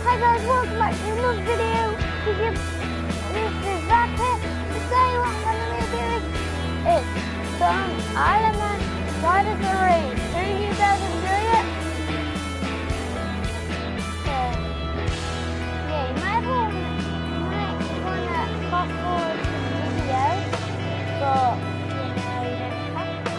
Hi guys, welcome back to another video. This is Rapid. Today what I'm going to be doing is some Iron Man Riders of the Race. Do you guys enjoy it? So, yeah, you might want to fast forward to the video, but you know, you don't have to.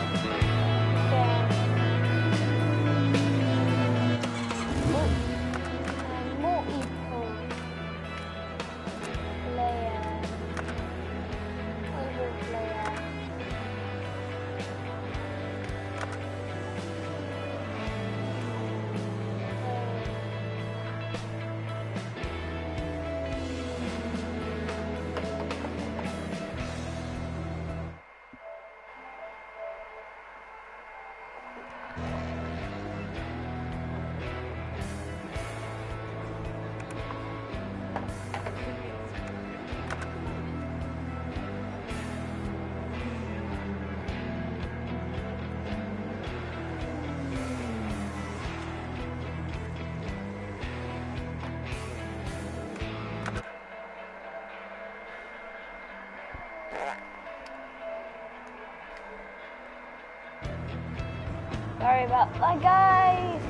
Sorry about that, guys.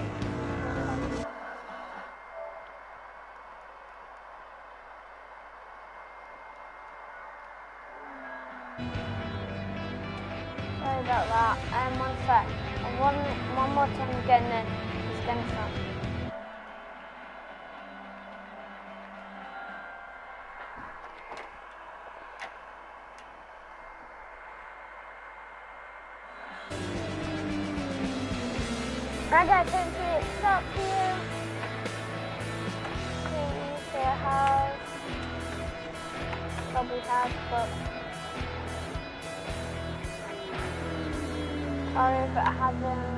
Sorry about that. One sec. One more time again, then it's gonna stop. Right guys, hopefully it stops here. Please, it has. Probably has, but sorry if it hasn't.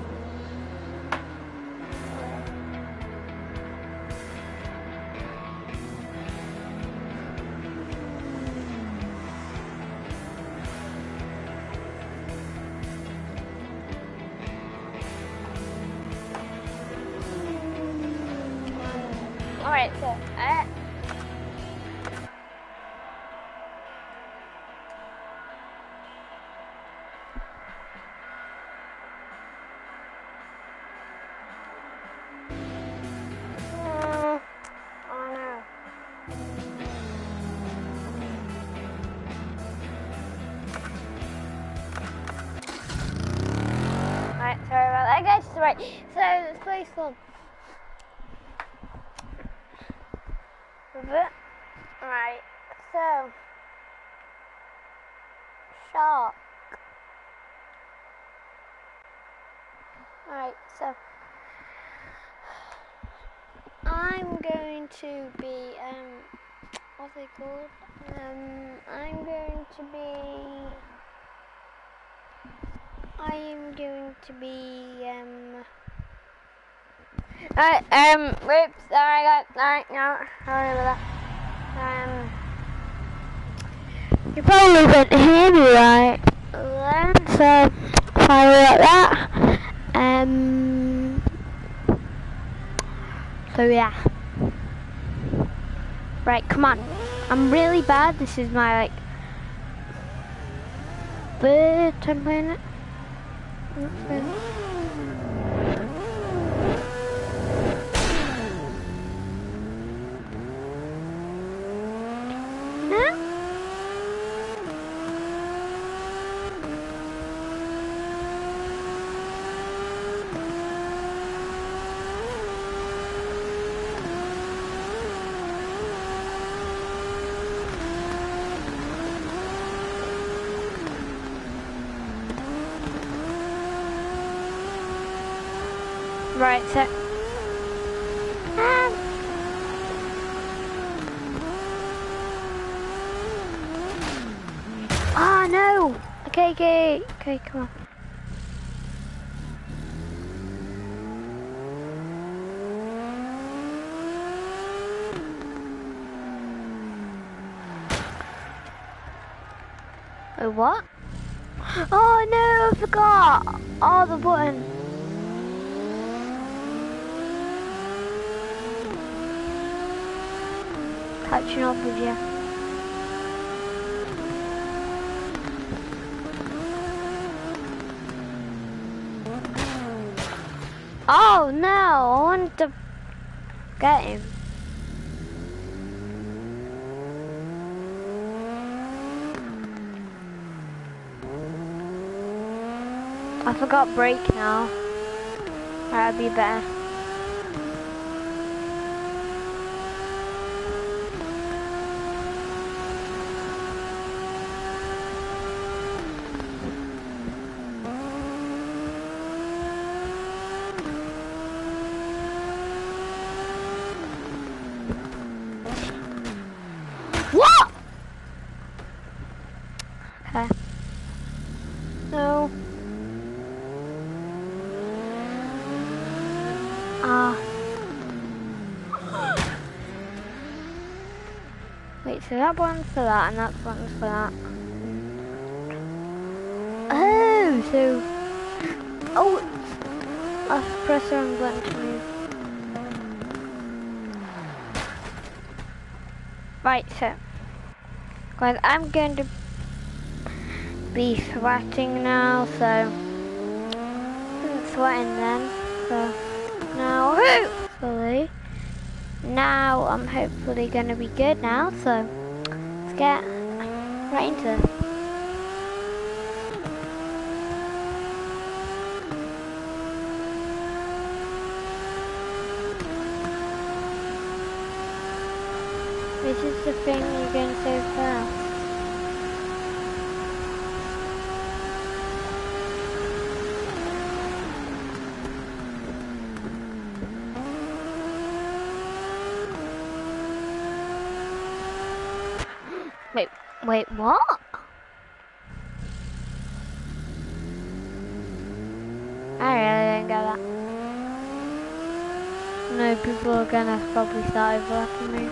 Alright, so, oh no. Alright, sorry about that, guys. Right, so let's play some. Right, so shark. Right, so I'm going to be what's it called? I'm going to be whoops, sorry guys, alright, no, sorry about that. You probably didn't hear me right then, so sorry about that. So yeah. Right, come on. I'm really bad. This is my third time playing it. Right, so oh no! Okay, come on. Oh, what? Oh no, I forgot! Oh, the button. catching up with you. Oh no, I wanted to get him. I forgot brake now. That'd be better. What? Okay. No. Wait, so that one's for that and that one's for that. Oh, so... Oh! I'll press the wrong button to move. Right, so... Guys, I'm going to be sweating now, so... I'm sweating then, so... Now, hopefully... Now I'm hopefully going to be good now, so let's get right into it. This is the thing you're going so fast. Wait, what? I really didn't get that. No, people are gonna probably start overlapping me.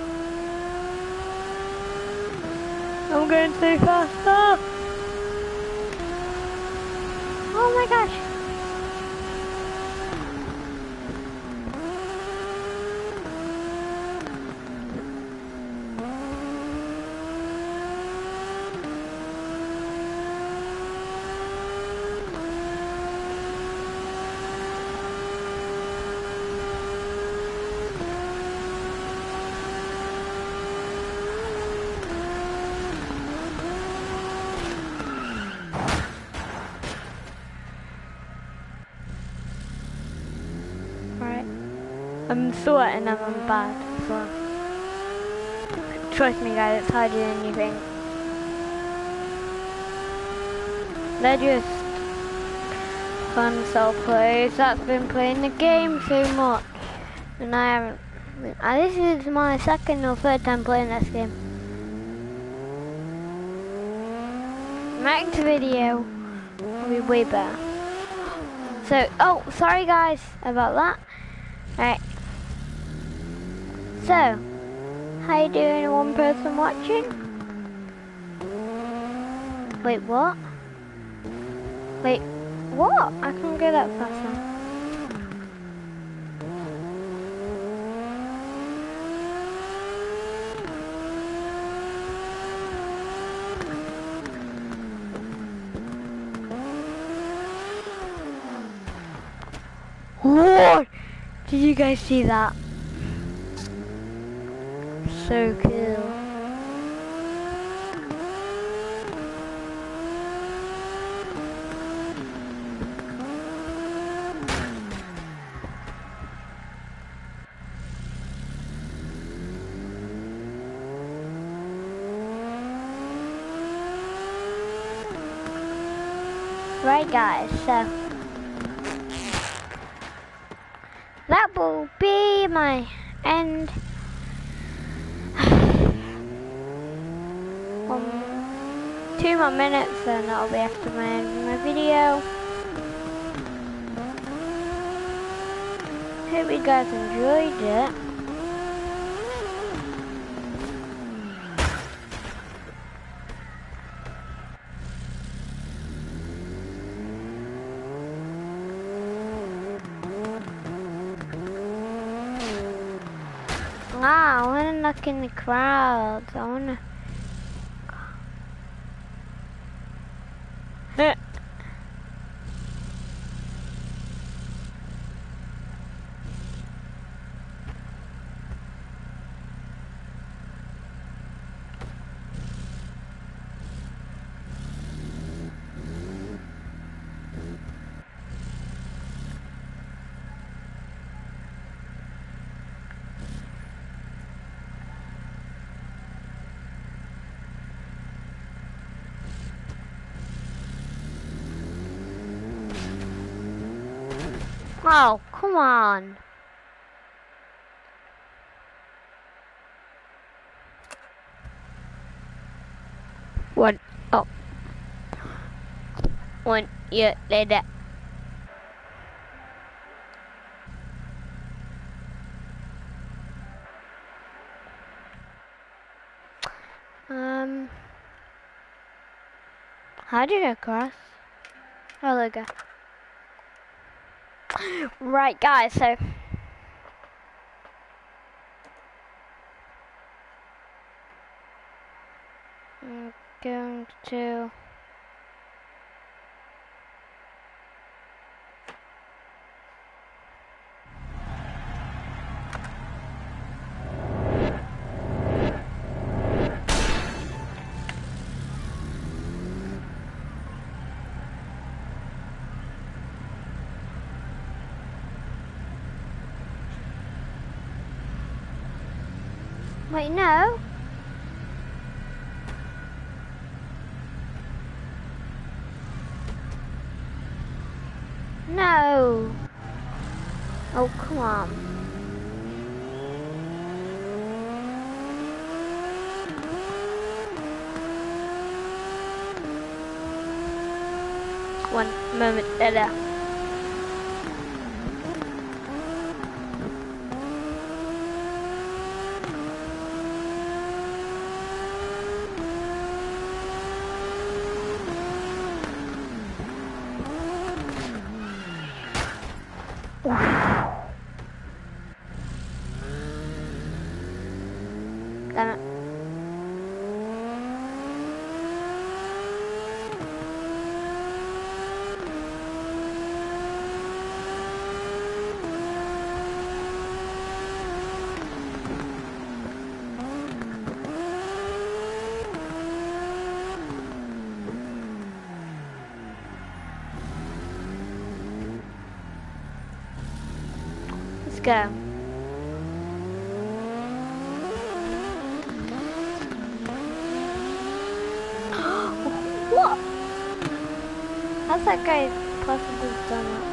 I'm going too fast. Oh, oh my gosh. I'm sweating and I'm bad, so trust me guys, it's harder than you think. They're just console players that's been playing the game so much, and I haven't. This is my second or third time playing this game. Next video will be way better. So, oh, sorry guys about that. Alright. So, how you doing, one person watching? Wait, what? Wait, what? I can't go that fast now. What? Did you guys see that? So cool. Right guys, so that will be my end. 2 more minutes and that'll be after my end of my video. Hope you guys enjoyed it. Ah, I wanna look in the crowds. I wanna... Oh, come on. What? Oh. 1 year later. How did I cross? Oh, there we go. Right, guys, so... I'm going to... Wait, no. No. Oh, come on. One moment later. Damn it. Let's go. What? How's that guy possibly done that?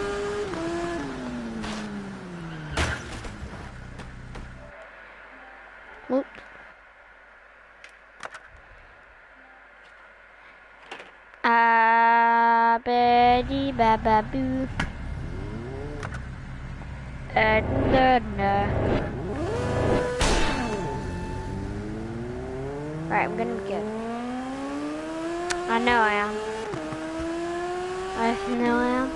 Whoops. Ba-dee ba-ba-boo. Right, I'm gonna be good. I know I am. I know I am.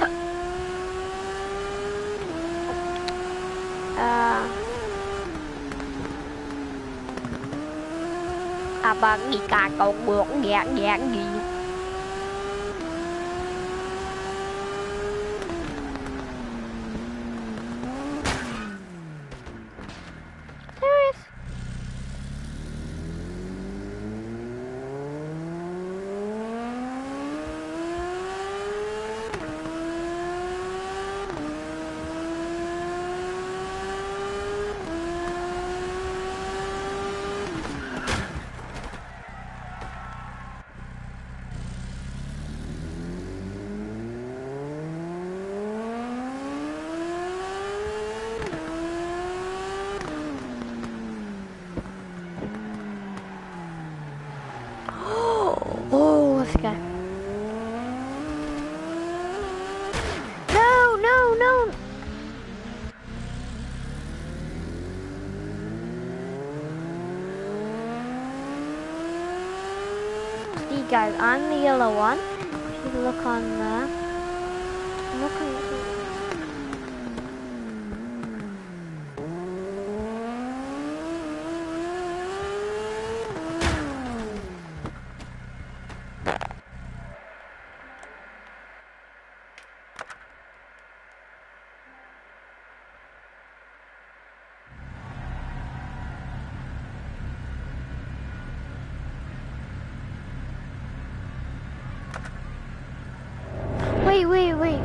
Bà đi cà con bước dạng dạng gì. Oh, let's go. No, no, no. See guys, I'm the yellow one. If you look on there. Look on Wait.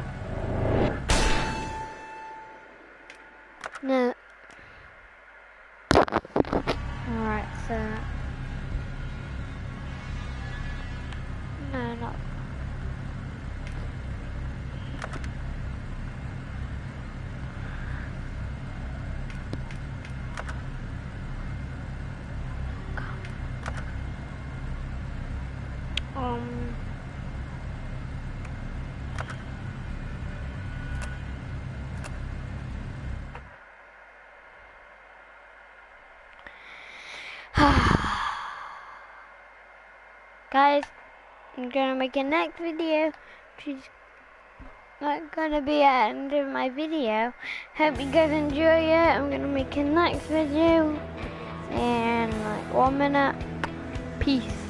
No. Alright, so... No, not... Guys, I'm gonna make a next video, which is not gonna be at the end of my video. Hope you guys enjoy it. I'm gonna make a next video in like 1 minute. Peace.